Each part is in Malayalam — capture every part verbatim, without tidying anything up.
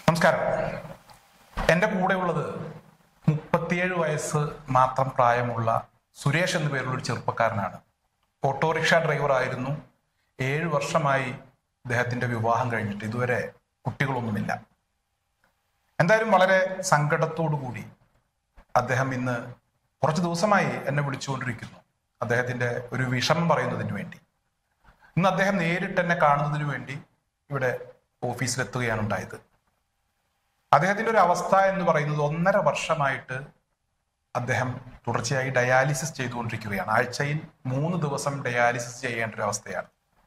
നമസ്കാരം. എൻ്റെ കൂടെയുള്ളത് മുപ്പത്തിയേഴ് വയസ്സ് മാത്രം പ്രായമുള്ള സുരേഷ് എന്ന പേരുള്ള ഒരു ചെറുപ്പക്കാരനാണ്. ഓട്ടോറിക്ഷ ഡ്രൈവർ ആയിരുന്നു. ഏഴ് വർഷമായി അദ്ദേഹത്തിന്റെ വിവാഹം കഴിഞ്ഞിട്ട് ഇതുവരെ കുട്ടികളൊന്നുമില്ല. എന്തായാലും വളരെ സങ്കടത്തോടു കൂടി അദ്ദേഹം ഇന്ന് കുറച്ച് ദിവസമായി എന്നെ വിളിച്ചുകൊണ്ടിരിക്കുന്നു, അദ്ദേഹത്തിന്റെ ഒരു വിഷമം പറയുന്നതിന് വേണ്ടി. ഇന്ന് അദ്ദേഹം നേരിട്ട് എന്നെ കാണുന്നതിന് വേണ്ടി ഇവിടെ ഓഫീസിലെത്തുകയാണ് ഉണ്ടായത്. അദ്ദേഹത്തിന്റെ ഒരു അവസ്ഥ എന്ന് പറയുന്നത് ഒന്നര വർഷമായിട്ട് അദ്ദേഹം തുടർച്ചയായി ഡയാലിസിസ് ചെയ്തുകൊണ്ടിരിക്കുകയാണ്. ആഴ്ചയിൽ മൂന്ന് ദിവസം ഡയാലിസിസ് ചെയ്യേണ്ട ഒരു അവസ്ഥയാണ്.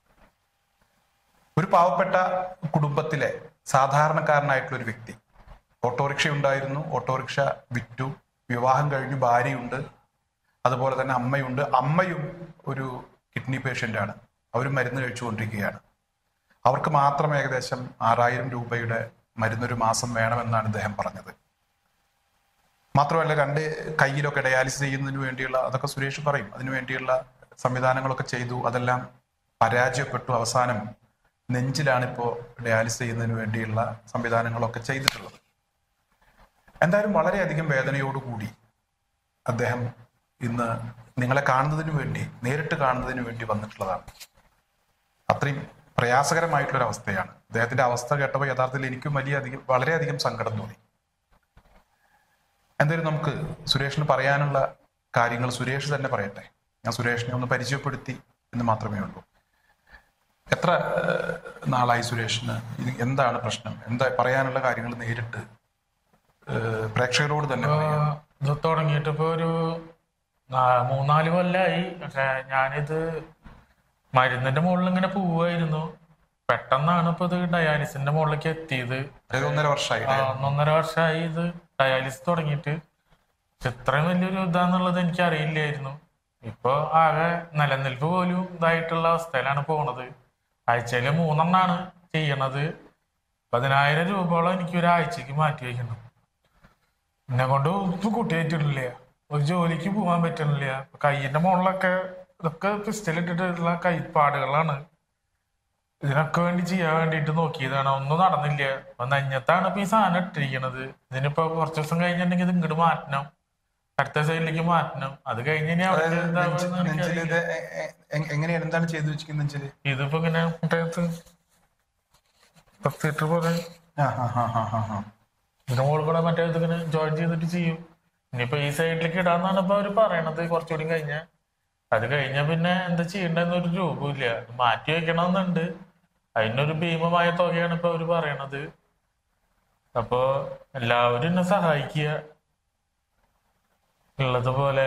ഒരു പാവപ്പെട്ട കുടുംബത്തിലെ സാധാരണക്കാരനായിട്ടുള്ള ഒരു വ്യക്തി. ഓട്ടോറിക്ഷ ഉണ്ടായിരുന്നു, ഓട്ടോറിക്ഷ വിറ്റു, വിവാഹം കഴിഞ്ഞു, ഭാര്യയുണ്ട്, അതുപോലെ തന്നെ അമ്മയുണ്ട്. അമ്മയും ഒരു കിഡ്നി പേഷ്യൻ്റ് ആണ്. അവർ മരുന്ന് കഴിച്ചുകൊണ്ടിരിക്കുകയാണ്. അവർക്ക് മാത്രം ഏകദേശം ആറായിരം രൂപയുടെ മരുന്നൊരു മാസം വേണമെന്നാണ് ഇദ്ദേഹം പറഞ്ഞത്. മാത്രമല്ല രണ്ട് കയ്യിലൊക്കെ ഡയാലിസിസ് ചെയ്യുന്നതിന് വേണ്ടിയുള്ള, അതൊക്കെ സുരേഷ് പറയും, അതിനു വേണ്ടിയുള്ള സംവിധാനങ്ങളൊക്കെ ചെയ്തു. അതെല്ലാം പരാജയപ്പെട്ടു. അവസാനം നെഞ്ചിലാണ് ഇപ്പോൾ ഡയാലിസിസ് ചെയ്യുന്നതിന് വേണ്ടിയുള്ള സംവിധാനങ്ങളൊക്കെ ചെയ്തിട്ടുള്ളത്. എന്തായാലും വളരെയധികം വേദനയോടുകൂടി അദ്ദേഹം ഇന്ന് നിങ്ങളെ കാണുന്നതിന് വേണ്ടി, നേരിട്ട് കാണുന്നതിന് വേണ്ടി വന്നിട്ടുള്ളതാണ്. അത്രയും പ്രയാസകരമായിട്ടുള്ളൊരു അവസ്ഥയാണ്. അദ്ദേഹത്തിന്റെ അവസ്ഥ കേട്ടപ്പോൾ യഥാർത്ഥത്തിൽ എനിക്കും വലിയ അധികം വളരെയധികം സങ്കടം തോന്നി. എന്തായാലും നമുക്ക് സുരേഷിന് പറയാനുള്ള കാര്യങ്ങൾ സുരേഷ് തന്നെ പറയട്ടെ. ഞാൻ സുരേഷിനെ ഒന്ന് പരിചയപ്പെടുത്തി എന്ന് മാത്രമേ ഉള്ളൂ. എത്ര നാളായി സുരേഷിന്? എന്താണ് പ്രശ്നം? എന്താ പറയാനുള്ള കാര്യങ്ങൾ നേരിട്ട് പ്രേക്ഷകരോട് തന്നെ ഇത് തുടങ്ങിയിട്ട് ഇപ്പൊ ഒരു മൂന്നാല് കൊല്ലായി. പക്ഷെ ഞാനിത് മരുന്നിന്റെ മുകളിൽ ഇങ്ങനെ പോവായിരുന്നു. പെട്ടെന്നാണ് ഇപ്പൊ ഇത് ഡയാലിസിന്റെ മുകളിലേക്ക് എത്തിയത്. ഒന്നര വർഷമായി ഒന്നൊന്നര വർഷമായി ഇത് ഡയാലിസിസ് തുടങ്ങിയിട്ട്. ഇത്രയും വലിയൊരു ഇതാന്നുള്ളത് എനിക്ക് അറിയില്ലായിരുന്നു. ഇപ്പൊ ആകെ നിലനിൽപ്പ് പോലും ഇതായിട്ടുള്ള അവസ്ഥയിലാണ് പോണത്. ആഴ്ചയില് മൂന്നെണ്ണാണ് ചെയ്യണത്. പതിനായിരം രൂപയോളം എനിക്ക് ഒരാഴ്ചക്ക് മാറ്റി വയ്ക്കണം. എന്നെ കൊണ്ട് ഇപ്പൊ കുട്ടിയായിട്ടില്ല, ഒരു ജോലിക്ക് പോകാൻ പറ്റണില്ല. കയ്യിന്റെ മുകളിലൊക്കെ ഇതൊക്കെ പിസ്റ്റലിട്ടിട്ടുള്ള കൈപ്പാടുകളാണ്. ഇതിനൊക്കെ വേണ്ടി ചെയ്യാൻ വേണ്ടിയിട്ട് നോക്കിയതാണ്, ഒന്നും നടന്നില്ല. അപ്പൊ നെഞ്ഞത്താണ് ഇപ്പൊ ഈ സാധനം ഇട്ടിരിക്കണത്. ഇതിനിപ്പോ കുറച്ച് ദിവസം കഴിഞ്ഞിട്ടുണ്ടെങ്കിൽ ഇത് ഇങ്ങോട്ട് മാറ്റണം, അടുത്ത സൈഡിലേക്ക് മാറ്റണം. അത് കഴിഞ്ഞ് എന്താണ് ചെയ്തു വെച്ചിരിക്കുന്നത്? ഇതിപ്പോ ഇങ്ങനെ മുട്ടയത്ത് പോലെ ഇതിന്റെ മുകളിൽ കൂടെ മറ്റേ ഇതിങ്ങനെ ജോയിൻ ചെയ്തിട്ട് ചെയ്യും. ഇനിയിപ്പോ ഈ സൈഡിലേക്ക് ഇടാന്നാണ് ഇപ്പൊ അവര് പറയണത്. കുറച്ചുകൂടി കഴിഞ്ഞ അത് കഴിഞ്ഞ പിന്നെ എന്താ ചെയ്യണ്ടെന്നൊരു രൂപമില്ല. മാറ്റി വെക്കണമെന്നുണ്ട്. അതിനൊരു ഭീമമായ തുകയാണ് ഇപ്പൊ അവര് പറയണത്. അപ്പൊ എല്ലാവരും എന്നെ സഹായിക്കുക. ഉള്ളതുപോലെ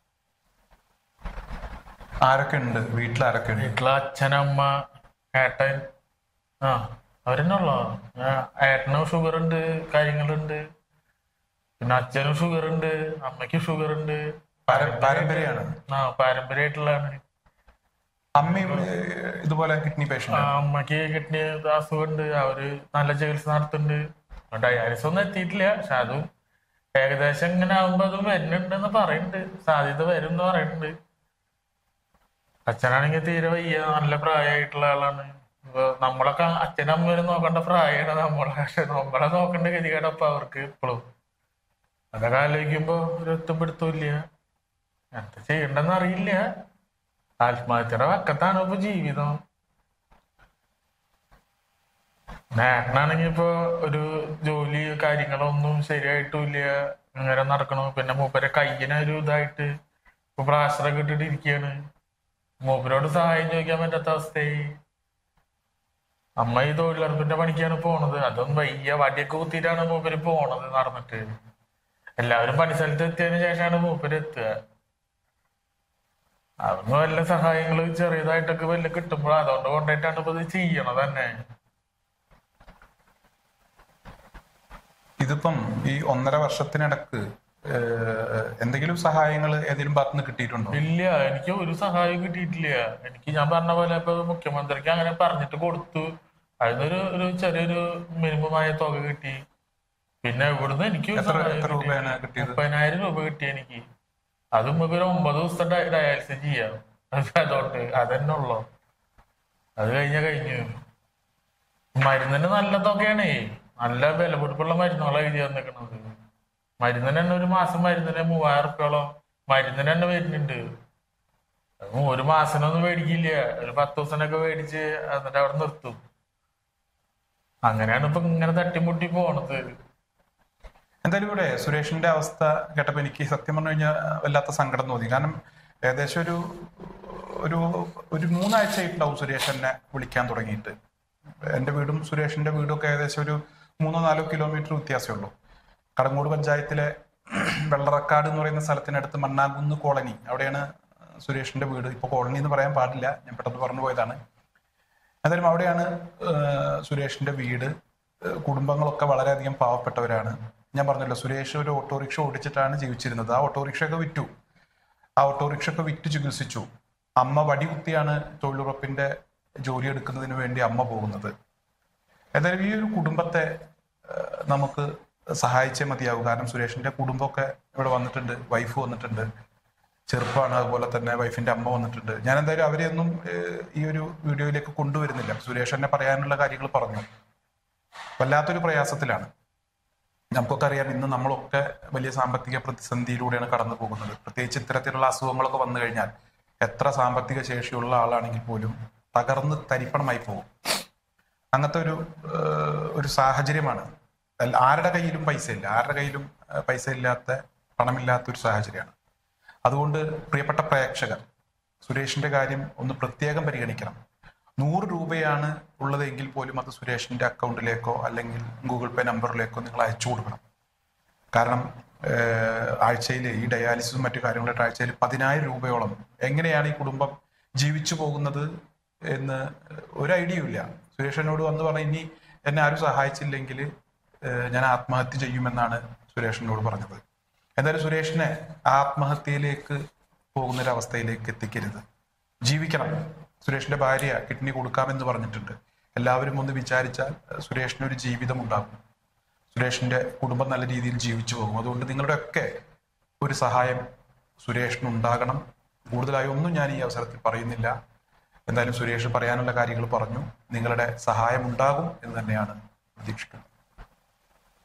ആരൊക്കെ ഉണ്ട് വീട്ടിൽ? ആരൊക്കെ ഉണ്ട് വീട്ടില്? അച്ഛനമ്മ, ഏട്ടൻ. ആ അവരെന്നെ ഉള്ളോ. ഏട്ടനും ഷുഗർ ഉണ്ട്, കാര്യങ്ങളുണ്ട്. പിന്നെ അച്ഛനും ഷുഗർ ഉണ്ട്, അമ്മയ്ക്കും ഷുഗർ ഉണ്ട്. പാരമ്പര്യമാണ്. ആ പാരമ്പര്യമായിട്ടുള്ളതാണ്. അമ്മയും ഇതുപോലെ കിഡ്നി പേഷ്യന്റ്? അമ്മക്ക് കിഡ്നി അസുഖമുണ്ട്. അവര് നല്ല ചികിത്സ നടത്തുന്നുണ്ട്. ഡയാലിസിസ് ഒന്നും എത്തിയിട്ടില്ല. പക്ഷെ അതും ഏകദേശം ഇങ്ങനെ ആകുമ്പോ അതും വരുന്നുണ്ടെന്ന് പറയുന്നുണ്ട്. സാധ്യത വരും എന്ന് പറയുന്നുണ്ട്. അച്ഛനാണെങ്കിൽ തീരെ വയ്യ, നല്ല പ്രായമായിട്ടുള്ള ആളാണ്. ഇപ്പൊ നമ്മളൊക്കെ അച്ഛനമ്മരും നോക്കേണ്ട പ്രായമാണ് നമ്മളെ. പക്ഷെ നമ്മളെ നോക്കേണ്ട ഗതികേടപ്പൊ അവർക്ക് ഇപ്പോഴും. അതൊക്കെ ആലോചിക്കുമ്പോ ഒരു ഒറ്റപ്പെടുത്തില്ല. എന്താ ചെയ്യണ്ടെന്ന് അറിയില്ല. ആത്മഹത്യയുടെ വക്കത്താണ് ഇപ്പൊ ജീവിതം. ഏട്ടനാണെങ്കി ഇപ്പൊ ഒരു ജോലി കാര്യങ്ങളൊന്നും ശരിയായിട്ടുമില്ല, ഇങ്ങനെ നടക്കണു. പിന്നെ മൂപ്പരെ കയ്യിന് ഒരു ഇതായിട്ട് ഇപ്പൊ പ്ലാസ്റ്ററൊക്കെ ഇട്ടിട്ട് ഇരിക്കുകയാണ്. മൂപ്പരോട് സഹായം ചോദിക്കാൻ പറ്റാത്ത അവസ്ഥയായി. അമ്മ ഈ തൊഴിലുറപ്പിന്റെ പണിക്കാണ് പോണത്. അതൊന്നും വയ്യ, വടിയൊക്കെ കുത്തിയിട്ടാണ് മൂപ്പര് പോണത് നടന്നിട്ട്. എല്ലാവരും പണിസ്ഥലത്ത് എത്തിയതിനു ശേഷമാണ് മൂപ്പര് എത്തുക. അതൊന്നും വല്ല സഹായങ്ങള് ചെറിയതായിട്ടൊക്കെ വല്ല കിട്ടുമ്പോൾ അതുകൊണ്ട് കൊണ്ടായിട്ടാണ് ഇപ്പൊ ഇത് ചെയ്യണത് തന്നെ. ഇതിപ്പം ഈ ഒന്നര വർഷത്തിനിടക്ക് എന്തെങ്കിലും സഹായങ്ങൾ ഏതെങ്കിലും ഭാഗത്തുനിന്ന് കിട്ടിയിട്ടുണ്ടോ? ഇല്ല, എനിക്ക് ഒരു സഹായം കിട്ടിയിട്ടില്ല. എനിക്ക് ഞാൻ പറഞ്ഞ പോലെ ഇപ്പൊ മുഖ്യമന്ത്രിക്ക് അങ്ങനെ പറഞ്ഞിട്ട് കൊടുത്തു. അതിനൊരു ഒരു ചെറിയൊരു മിനിമമായ തുക കിട്ടി. പിന്നെ ഇവിടുന്ന് എനിക്ക് മുപ്പതിനായിരം രൂപ കിട്ടി എനിക്ക്. അതും ഇവര് ഒമ്പത് ദിവസത്തെ ഡയാലിസിസ് ചെയ്യാം. അതുകൊണ്ട് അതന്നെ ഉള്ളു. അത് കഴിഞ്ഞ കഴിഞ്ഞു. മരുന്നിന് നല്ല തുകയാണേ. നല്ല വിലപിടിപ്പുള്ള മരുന്നുകളാണ് എഴുതി തന്നിക്കണത്. മരുന്നിന് തന്നെ ഒരു മാസം മരുന്നിന് മൂവായിരം റുപ്യോളം മരുന്നിന് തന്നെ വരുന്നുണ്ട്. ഒരു മാസത്തിനൊന്നും മേടിക്കില്ല, ഒരു പത്ത് ദിവസത്തിനൊക്കെ മേടിച്ച് എന്നിട്ട് അവിടെ നിർത്തും. അങ്ങനെയാണ് ഇപ്പൊ ഇങ്ങനെ തട്ടിമുട്ടി പോണത്. എന്തായാലും ഇവിടെ സുരേഷിന്റെ അവസ്ഥ കേട്ടപ്പോ എനിക്ക് സത്യം പറഞ്ഞു കഴിഞ്ഞാൽ വല്ലാത്ത സങ്കടം തോന്നി. കാരണം ഏകദേശം ഒരു ഒരു ഒരു മൂന്നാഴ്ചയായിട്ടുണ്ടാവും സുരേഷ് എന്നെ വിളിക്കാൻ തുടങ്ങിയിട്ട്. എൻ്റെ വീടും സുരേഷിന്റെ വീടും ഒക്കെ ഏകദേശം ഒരു മൂന്നോ നാലോ കിലോമീറ്റർ വ്യത്യാസമേ ഉള്ളൂ. കടങ്ങോട് പഞ്ചായത്തിലെ വെള്ളറക്കാട് എന്ന് പറയുന്ന സ്ഥലത്തിനടുത്ത് മണ്ണാകുന്ന് കോളനി, അവിടെയാണ് സുരേഷിന്റെ വീട്. ഇപ്പൊ കോളനി എന്ന് പറയാൻ പാടില്ല, ഞാൻ പെട്ടെന്ന് പറഞ്ഞു പോയതാണ്. എന്തായാലും അവിടെയാണ് സുരേഷിന്റെ വീട്. കുടുംബങ്ങളൊക്കെ വളരെയധികം പാവപ്പെട്ടവരാണ്. ഞാൻ പറഞ്ഞല്ലോ, സുരേഷ് ഒരു ഓട്ടോറിക്ഷ ഓടിച്ചിട്ടാണ് ജീവിച്ചിരുന്നത്. ആ ഓട്ടോറിക്ഷയൊക്കെ വിറ്റു. ആ ഓട്ടോറിക്ഷയൊക്കെ വിറ്റ് ചികിത്സിച്ചു. അമ്മ വടി കുത്തിയാണ് തൊഴിലുറപ്പിന്റെ ജോലി എടുക്കുന്നതിന് വേണ്ടി അമ്മ പോകുന്നത്. എന്തായാലും ഈ ഒരു കുടുംബത്തെ നമുക്ക് സഹായിച്ചേ മതിയാവും. കാരണം സുരേഷിന്റെ കുടുംബമൊക്കെ ഇവിടെ വന്നിട്ടുണ്ട്, വൈഫ് വന്നിട്ടുണ്ട്, ചെറുപ്പമാണ്. അതുപോലെ തന്നെ വൈഫിന്റെ അമ്മ വന്നിട്ടുണ്ട്. ഞാൻ എന്തായാലും അവരെയൊന്നും ഈ ഒരു വീഡിയോയിലേക്ക് കൊണ്ടുവരുന്നില്ല. സുരേഷ് എന്നെ പറയാനുള്ള കാര്യങ്ങൾ പറഞ്ഞു. വല്ലാത്തൊരു പ്രയാസത്തിലാണ്. നമുക്കൊക്കെ അറിയാം, ഇന്ന് നമ്മളൊക്കെ വലിയ സാമ്പത്തിക പ്രതിസന്ധിയിലൂടെയാണ് കടന്നു പോകുന്നത്. പ്രത്യേകിച്ച് ഇത്തരത്തിലുള്ള അസുഖങ്ങളൊക്കെ വന്നു കഴിഞ്ഞാൽ എത്ര സാമ്പത്തിക ശേഷിയുള്ള ആളാണെങ്കിൽ പോലും തകർന്ന് തരിപ്പണമായി പോകും. അങ്ങനത്തെ ഒരു ഒരു സാഹചര്യമാണ്. ആരുടെ കയ്യിലും പൈസ ഇല്ല, ആരുടെ കയ്യിലും പൈസ ഇല്ലാത്ത, പണമില്ലാത്ത ഒരു സാഹചര്യമാണ്. അതുകൊണ്ട് പ്രിയപ്പെട്ട പ്രേക്ഷകർ, സുരേഷിന്റെ കാര്യം ഒന്ന് പ്രത്യേകം പരിഗണിക്കണം. നൂറ് രൂപയാണ് ഉള്ളതെങ്കിൽ പോലും അത് സുരേഷിന്റെ അക്കൗണ്ടിലേക്കോ അല്ലെങ്കിൽ ഗൂഗിൾ പേ നമ്പറിലേക്കോ നിങ്ങൾ അയച്ചു കൊടുക്കണം. കാരണം ആഴ്ചയിൽ ഈ ഡയാലിസിസും മറ്റു കാര്യങ്ങളായിട്ട് ആഴ്ചയിൽ പതിനായിരം രൂപയോളം എങ്ങനെയാണ് ഈ കുടുംബം ജീവിച്ചു പോകുന്നത് എന്ന് ഒരു ഐഡിയ ഇല്ല. സുരേഷ് എന്നോട് വന്ന് പറഞ്ഞ ഇനി എന്നെ ആരും സഹായിച്ചില്ലെങ്കിൽ ഞാൻ ആത്മഹത്യ ചെയ്യുമെന്നാണ് സുരേഷിനോട് പറഞ്ഞത്. എന്തായാലും സുരേഷിനെ ആത്മഹത്യയിലേക്ക് പോകുന്നൊരവസ്ഥയിലേക്ക് എത്തിക്കരുത്. ജീവിക്കണം. സുരേഷിന്റെ ഭാര്യ കിഡ്നി കൊടുക്കാമെന്ന് പറഞ്ഞിട്ടുണ്ട്. എല്ലാവരും ഒന്ന് വിചാരിച്ചാൽ സുരേഷിന് ഒരു ജീവിതം ഉണ്ടാകും. സുരേഷിന്റെ കുടുംബം നല്ല രീതിയിൽ ജീവിച്ചു പോകും. അതുകൊണ്ട് നിങ്ങളുടെ ഒക്കെ ഒരു സഹായം സുരേഷിന് ഉണ്ടാകണം. കൂടുതലായി ഒന്നും ഞാൻ ഈ അവസരത്തിൽ പറയുന്നില്ല. എന്തായാലും സുരേഷ് പറയാനുള്ള കാര്യങ്ങൾ പറഞ്ഞു. നിങ്ങളുടെ സഹായം ഉണ്ടാകും എന്ന് തന്നെയാണ് പ്രതീക്ഷിക്കുന്നത്.